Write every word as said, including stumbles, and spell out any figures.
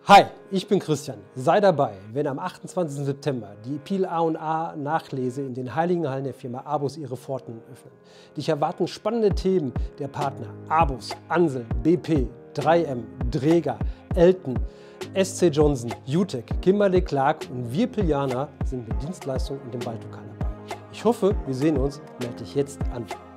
Hi, ich bin Christian. Sei dabei, wenn am achtundzwanzigsten September die Piel A und A Nachlese in den heiligen Hallen der Firma Abus ihre Pforten öffnen. Dich erwarten spannende Themen der Partner Abus, Ansel, B P, drei M, Dräger, Elten, S C Johnson, Jutec, Kimberly-Clark und wir Pilianer sind mit Dienstleistungen und dem Baltokan dabei. Ich hoffe, wir sehen uns. Melde dich jetzt an.